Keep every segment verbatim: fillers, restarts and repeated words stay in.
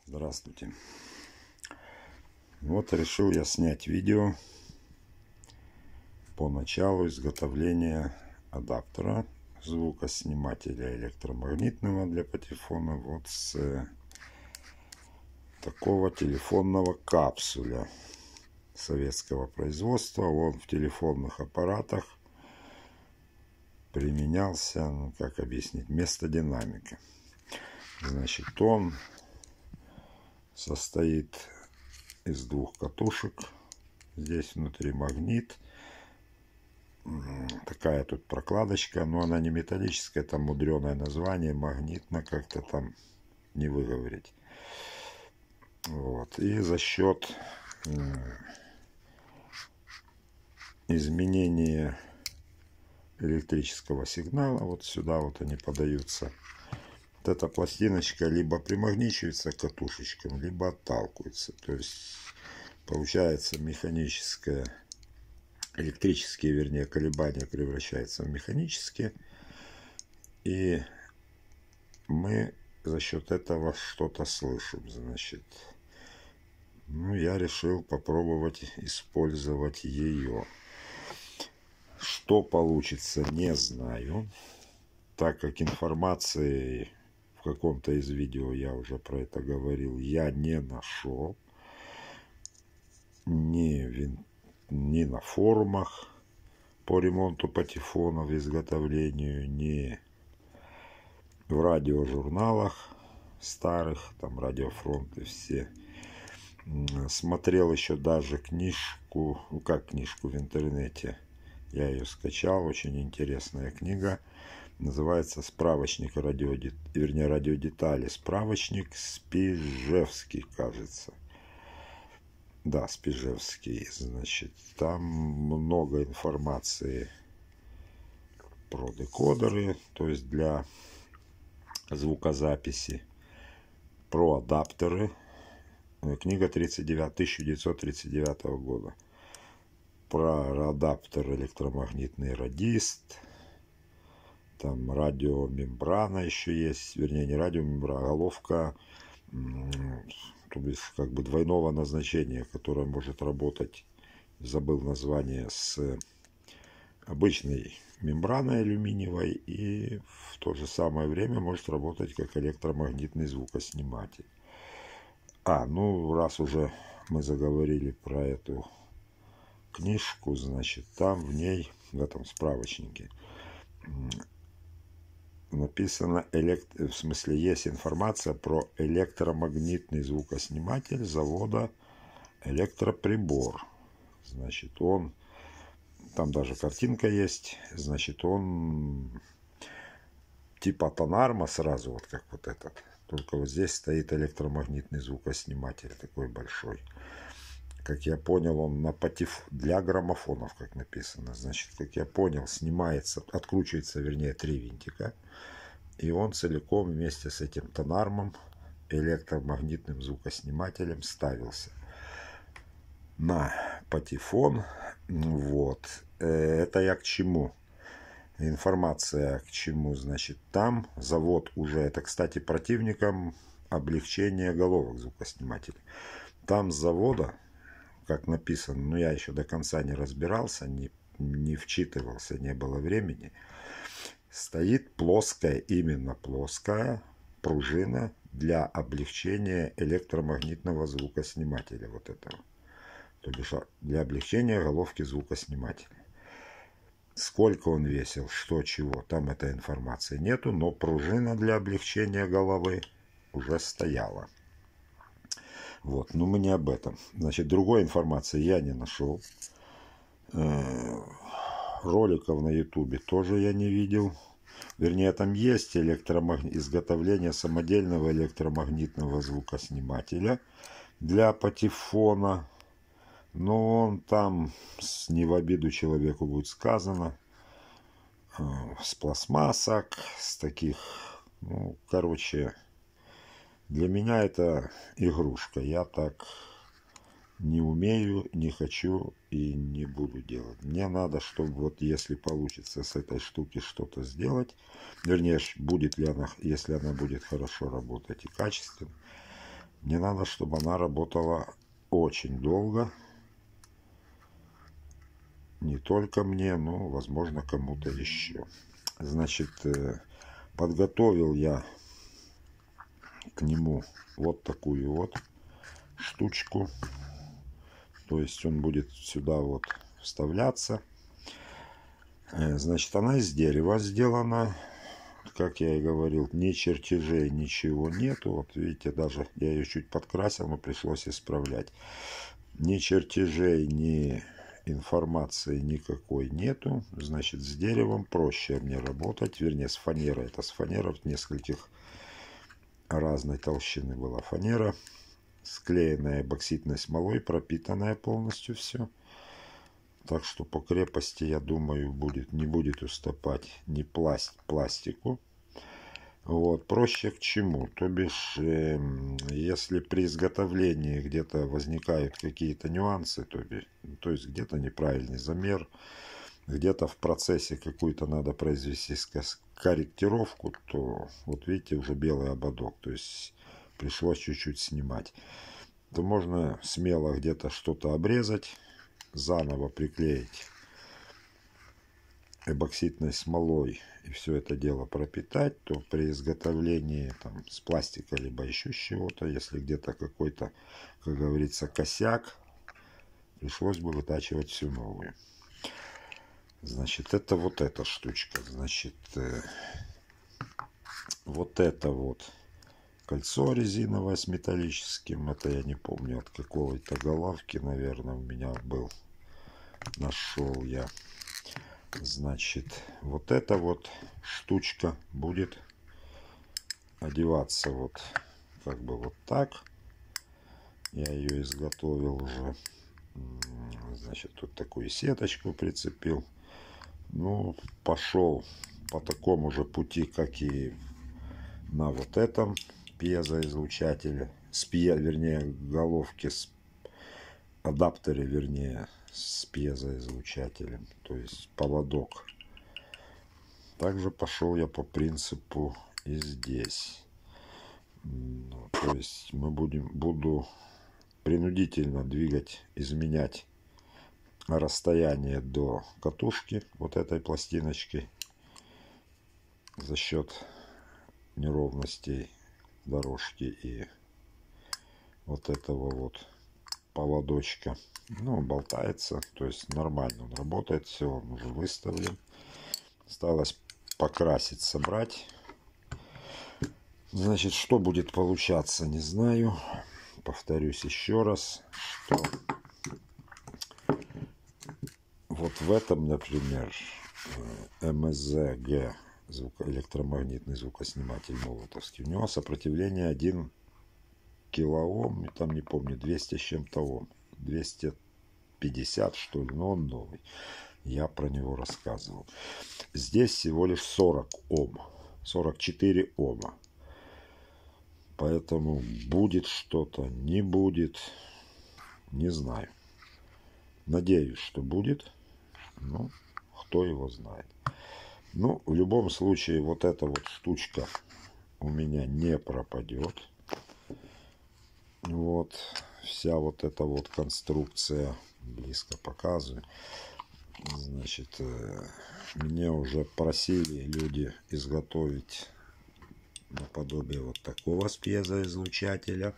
Здравствуйте. Вот решил я снять видео по началу изготовления адаптера звукоснимателя электромагнитного для патефона вот с такого телефонного капсуля советского производства. Он в телефонных аппаратах применялся, ну как объяснить, вместо динамика. Значит, он состоит из двух катушек. Здесь внутри магнит. Такая тут прокладочка, но она не металлическая, там мудреное название, магнитно как-то там не выговорить. Вот. И за счет изменения электрического сигнала, вот сюда вот они подаются, вот эта пластиночка либо примагничивается к катушечкам, либо отталкивается. То есть получается механическое, электрические, вернее, колебания превращаются в механические. И мы за счет этого что-то слышим. Значит, ну, я решил попробовать использовать ее. Что получится, не знаю, так как информации в каком-то из видео я уже про это говорил, я не нашел ни, вин... ни на форумах по ремонту патефонов, изготовлению, ни в радиожурналах старых, там Радиофронт и все. Смотрел еще даже книжку, ну как книжку в интернете, я ее скачал, очень интересная книга, называется «Справочник радио, вернее, радиодетали», справочник Спижевский, кажется. Да, Спижевский, значит, там много информации про декодеры, то есть для звукозаписи, про адаптеры. Книга тысяча девятьсот тридцать девятого года. Про адаптер электромагнитный радист. Там радиомембрана еще есть. Вернее, не радиомембрана, а головка, то есть как бы двойного назначения, которая может работать, забыл название, с обычной мембраной алюминиевой и в то же самое время может работать как электромагнитный звукосниматель. А, ну, раз уже мы заговорили про эту книжку, значит, там в ней, в этом справочнике, написано, элект... в смысле, есть информация про электромагнитный звукосниматель завода Электроприбор. Значит, он, там даже картинка есть, значит, он типа Тонарма сразу, вот как вот этот. Только вот здесь стоит электромагнитный звукосниматель такой большой. Как я понял, он на патеф... для граммофонов, как написано. Значит, как я понял, снимается, откручивается, вернее, три винтика. И он целиком вместе с этим Тонармом, электромагнитным звукоснимателем, ставился на патефон. Вот. Это я к чему? Информация к чему, значит, там завод уже, это, кстати, противникам облегчения головок звукоснимателей. Там с завода, как написано, но я еще до конца не разбирался, не, не вчитывался, не было времени, стоит плоская, именно плоская пружина для облегчения электромагнитного звукоснимателя вот этого. То бишь для облегчения головки звукоснимателя. Сколько он весил, что, чего, там этой информации нету, но пружина для облегчения головы уже стояла. Вот, но мы не об этом. Значит, другой информации я не нашел. Роликов на ютубе тоже я не видел. Вернее, там есть электромаг... изготовление самодельного электромагнитного звукоснимателя для патефона. Но он там, не в обиду человеку будет сказано, с пластмассок, с таких, ну, короче, для меня это игрушка. Я так не умею, не хочу и не буду делать. Мне надо, чтобы вот если получится с этой штуки что-то сделать, вернее, будет ли она, если она будет хорошо работать и качественно, Мне надо, чтобы она работала очень долго. Не только мне, но, возможно, кому-то еще. Значит, подготовил я к нему вот такую вот штучку. То есть он будет сюда вот вставляться. Значит, она из дерева сделана. Как я и говорил, ни чертежей, ничего нету. Вот видите, даже я ее чуть подкрасил, но пришлось исправлять. Ни чертежей, ни информации никакой нету. Значит, с деревом проще мне работать. Вернее, с фанерой. Это с фанерой нескольких разной толщины была фанера. Склеенная эпоксидной смолой, пропитанная полностью все. Так что по крепости, я думаю, будет, не будет уступать ни пласт, пластику. Вот, проще к чему? То бишь, э, если при изготовлении где-то возникают какие-то нюансы, то, бишь, то есть где-то неправильный замер, где-то в процессе какую-то надо произвести корректировку, то вот видите, уже белый ободок, то есть пришлось чуть-чуть снимать. То можно смело где-то что-то обрезать, заново приклеить эпоксидной смолой и все это дело пропитать, то при изготовлении там с пластика либо еще с чего-то, если где-то какой-то, как говорится, косяк, пришлось бы вытачивать всю новую. Значит, это вот эта штучка. Значит, э, вот это вот кольцо резиновое с металлическим. Это я не помню, от какой-то головки, наверное, у меня был. Нашел я. Значит, вот эта вот штучка будет одеваться вот как бы вот так. Я ее изготовил уже. Значит, тут такую сеточку прицепил. Ну, пошел по такому же пути, как и на вот этом пьезоизлучателе. С пье, вернее, головке с адаптере, вернее, с пьезоизлучателем, то есть поводок. Также пошел я по принципу и здесь. Ну, то есть мы будем, буду принудительно двигать, изменять расстояние до катушки вот этой пластиночки за счет неровностей дорожки и вот этого вот поводочка. Ну, болтается, то есть нормально он работает, все, он уже выставлен. Осталось покрасить, собрать. Значит, что будет получаться, не знаю. Повторюсь еще раз, что вот в этом, например, эм эс зэ джи, звуко, электромагнитный звукосниматель молотовский, у него сопротивление один килоом, там не помню, двести с чем-то ом, двести пятьдесят что ли, но он новый. Я про него рассказывал. Здесь всего лишь сорок ом, сорок четыре ома. Поэтому будет что-то, не будет, не знаю. Надеюсь, что будет, но кто его знает. Ну, в любом случае, вот эта вот штучка у меня не пропадет. Вот, вся вот эта вот конструкция, близко показываю. Значит, мне уже просили люди изготовить наподобие вот такого с пьезоизлучателя.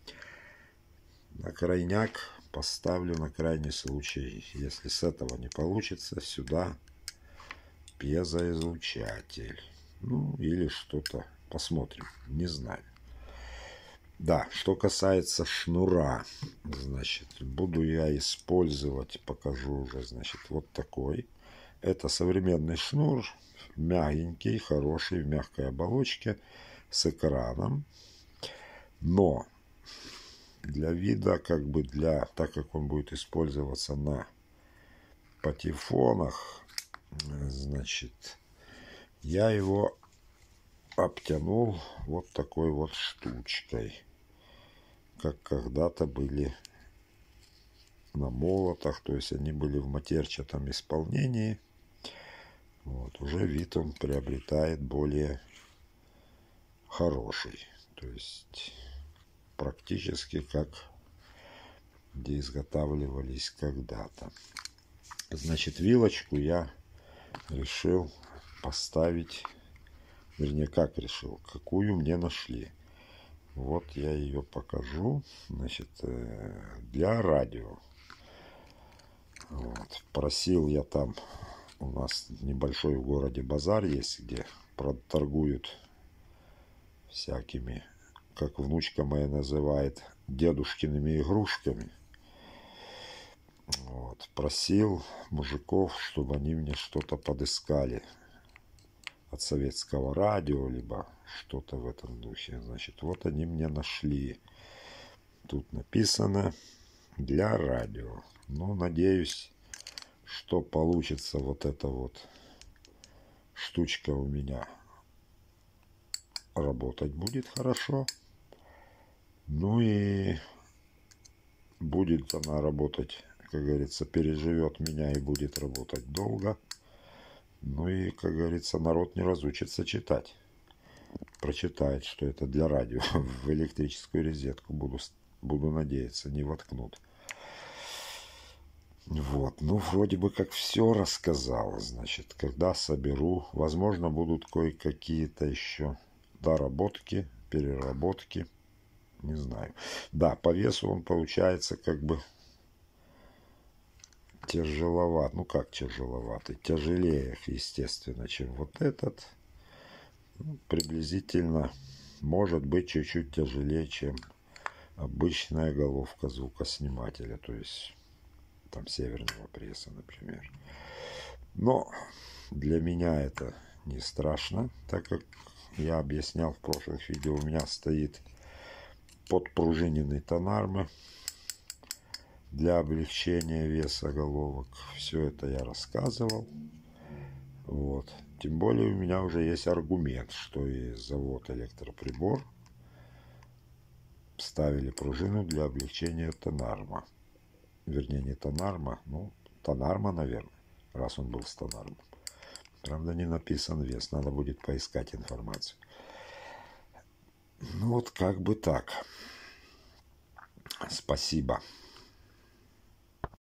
На крайняк поставлю на крайний случай, если с этого не получится, сюда пьезоизлучатель. Ну, или что-то. Посмотрим. Не знаю. Да, что касается шнура, значит, буду я использовать, покажу уже, значит, вот такой. Это современный шнур, мягенький, хороший, в мягкой оболочке, с экраном. Но для вида, как бы для, так как он будет использоваться на патефонах, значит, я его обтянул вот такой вот штучкой, как когда-то были на молотах, то есть они были в матерчатом исполнении. Вот, уже вид он приобретает более хороший. То есть практически как где изготавливались когда-то. Значит, вилочку я решил поставить, вернее, как решил, какую мне нашли. Вот я ее покажу. Значит, для радио. Вот. Просил я там, у нас небольшой в городе базар есть, где торгуют всякими, как внучка моя называет, дедушкиными игрушками. Вот. Просил мужиков, чтобы они мне что-то подыскали от советского радио, либо что-то в этом духе. Значит, вот они мне нашли. Тут написано для радио. Ну, надеюсь, что получится вот эта вот штучка у меня работать будет хорошо. Ну и будет она работать, как говорится, переживет меня и будет работать долго. Ну и, как говорится, народ не разучится читать. Прочитает, что это для радио. В электрическую розетку буду, буду надеяться, не воткнут. Вот, ну вроде бы как все рассказал. Значит, когда соберу, возможно, будут кое-какие-то еще доработки, переработки. Не знаю. Да, по весу он получается как бы тяжеловат. Ну как тяжеловатый? Тяжелее, естественно, чем вот этот. Ну, приблизительно, может быть, чуть-чуть тяжелее, чем обычная головка звукоснимателя. То есть там северного пресса, например. Но для меня это не страшно, так как я объяснял в прошлых видео, у меня стоит подпружиненный тонармы для облегчения веса головок. Все это я рассказывал. Вот. Тем более у меня уже есть аргумент, что и завод электроприбор ставили пружину для облегчения тонарма. Вернее, не тонарма, ну, тонарма, наверное, раз он был с тонармом. Правда, не написан вес, надо будет поискать информацию. Ну, вот как бы так. Спасибо.